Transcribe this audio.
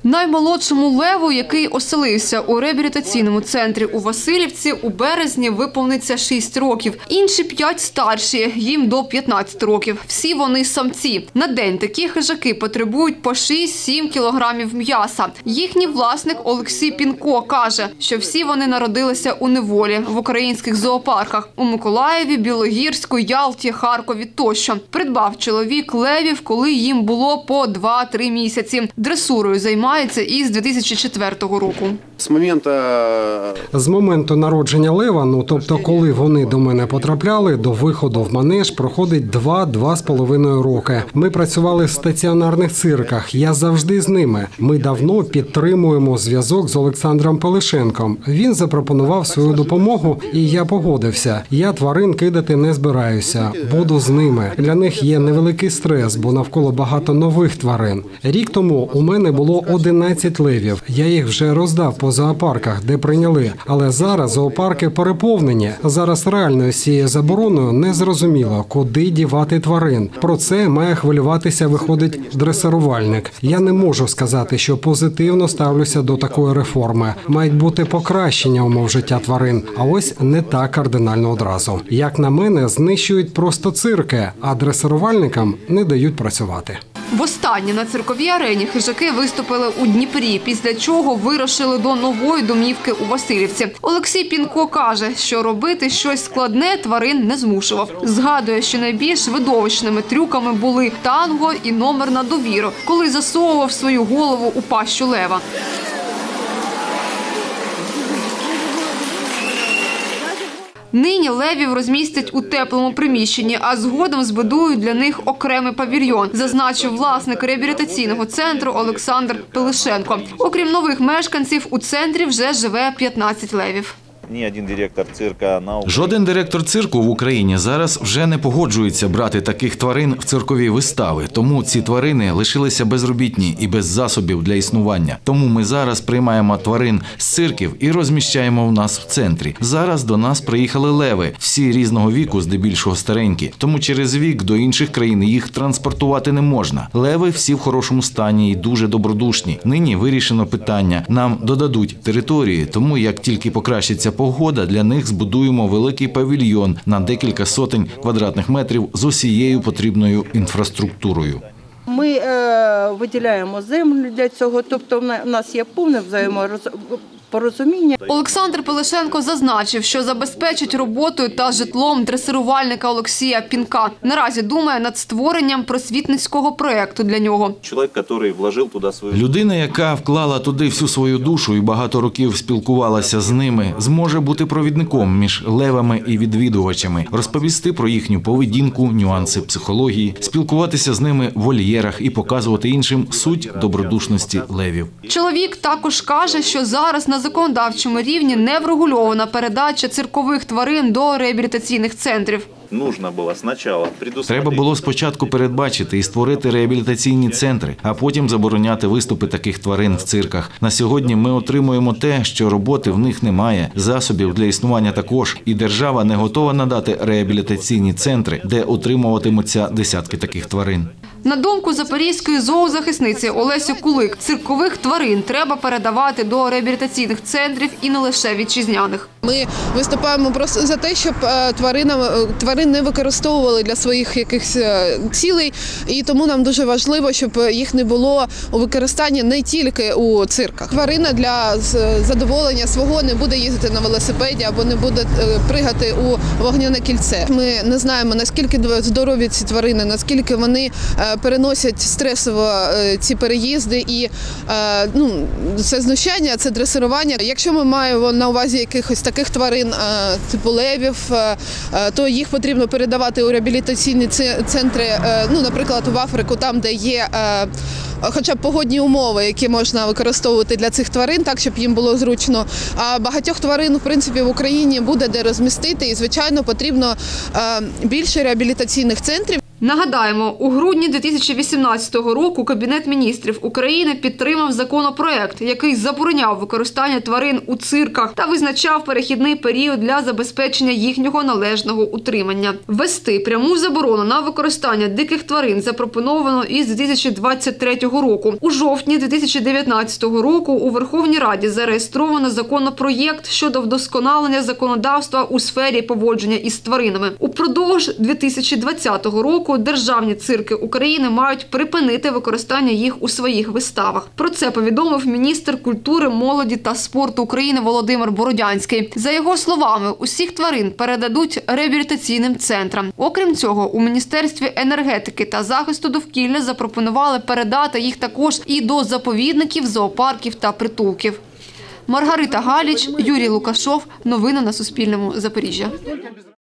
Наймолодшому леву, який оселився у реабілітаційному центрі у Василівці, у березні виповниться 6 років. Інші 5 старші, їм до 15 років. Всі вони самці. На день такі хижаки потребують по 6-7 кілограмів м'яса. Їхній власник Олексій Пінко каже, що всі вони народилися у неволі в українських зоопарках – у Миколаєві, Білогірську, Ялті, Харкові тощо. Придбав чоловік левів, коли їм було по 2-3 місяці. Дресурою займається із 2004 року. З моменту народження лева, тобто коли вони до мене потрапляли, до виходу в манеж проходить 2-2,5 роки. Ми працювали в стаціонарних цирках, я завжди з ними. Ми давно підтримуємо зв'язок з Олександром Пилишенком. Він запропонував свою допомогу і я погодився. Я тварин кидати не збираюся, буду з ними. Для них є невеликий стрес, бо навколо багато нових тварин. Рік тому у мене було 11 левів. Я їх вже роздав по зоопарках, де прийняли. Але зараз зоопарки переповнені. Зараз реально з цією забороною не зрозуміло, куди дівати тварин. Про це має хвилюватися, виходить, дресирувальник. Я не можу сказати, що позитивно ставлюся до такої реформи. Мають бути покращення умов життя тварин, а ось не так кардинально одразу. Як на мене, знищують просто цирки, а дресирувальникам не дають працювати. Востаннє на цирковій арені хижаки виступили у Дніпрі, після чого вирушили до нової домівки у Василівці. Олексій Пінко каже, що робити щось складне тварин не змушував. Згадує, що найбільш видовищними трюками були танго і номер на довіру, коли засовував свою голову у пащу лева. Нині левів розмістять у теплому приміщенні, а згодом збудують для них окремий павільйон, зазначив власник реабілітаційного центру Олександр Пилишенко. Окрім нових мешканців, у центрі вже живе 15 левів. Жоден директор цирку в Україні зараз вже не погоджується брати таких тварин в циркові вистави. Тому ці тварини лишилися безробітні і без засобів для існування. Тому ми зараз приймаємо тварин з цирків і розміщаємо в нас в центрі. Зараз до нас приїхали леви, всі різного віку, здебільшого старенькі. Тому через вік до інших країн їх транспортувати не можна. Леви всі в хорошому стані і дуже добродушні. Нині вирішено питання. Нам додадуть території, тому як тільки покращиться погода, для них збудуємо великий павільйон на декілька сотень квадратних метрів з усією потрібною інфраструктурою. Ми виділяємо землю для цього, тобто в нас є повне взаємопорозуміння. Олександр Пилишенко зазначив, що забезпечить роботою та житлом дресирувальника Олексія Пінка. Наразі думає над створенням просвітницького проєкту для нього. Людина, яка вклала туди всю свою душу і багато років спілкувалася з ними, зможе бути провідником між левами і відвідувачами, розповісти про їхню поведінку, нюанси психології, спілкуватися з ними в вольєрах і показувати іншим суть добродушності левів. Чоловік також каже, що зараз на законодавчому рівні не врегульована передача циркових тварин до реабілітаційних центрів. Треба було спочатку передбачити і створити реабілітаційні центри, а потім забороняти виступи таких тварин в цирках. На сьогодні ми отримуємо те, що роботи в них немає, засобів для існування також, і держава не готова надати реабілітаційні центри, де утримуватимуться десятки таких тварин. На думку запорізької зоозахисниці Олесі Кулик, циркових тварин треба передавати до реабілітаційних центрів і не лише вітчизняних. Ми виступаємо просто за те, щоб тварин не використовували для своїх якихось цілей, і тому нам дуже важливо, щоб їх не було у використанні не тільки у цирках. Тварина для задоволення свого не буде їздити на велосипеді або не буде пригати у вогняне кільце. Ми не знаємо, наскільки здорові ці тварини, наскільки вони переносять стресово ці переїзди і це знущання, це дресирування. Якщо ми маємо на увазі якихось таких тварин, типу левів, то їх потрібно передавати у реабілітаційні центри, наприклад, в Африку, там, де є хоча б погодні умови, які можна використовувати для цих тварин, так, щоб їм було зручно. А багатьох тварин, в принципі, в Україні буде де розмістити, і, звичайно, потрібно більше реабілітаційних центрів. Нагадаємо, у грудні 2018 року Кабінет міністрів України підтримав законопроект, який забороняв використання тварин у цирках та визначав перехідний період для забезпечення їхнього належного утримання. Ввести пряму заборону на використання диких тварин запропоновано із 2023 року. У жовтні 2019 року у Верховній Раді зареєстровано законопроєкт щодо вдосконалення законодавства у сфері поводження із тваринами. Упродовж 2020 року державні цирки України мають припинити використання їх у своїх виставах. Про це повідомив міністр культури, молоді та спорту України Володимир Бородянський. За його словами, усіх тварин передадуть реабілітаційним центрам. Окрім цього, у Міністерстві енергетики та захисту довкілля запропонували передати їх також і до заповідників, зоопарків та притулків. Маргарита Галіч, Юрій Лукашов. Новини на Суспільному. Запоріжжя.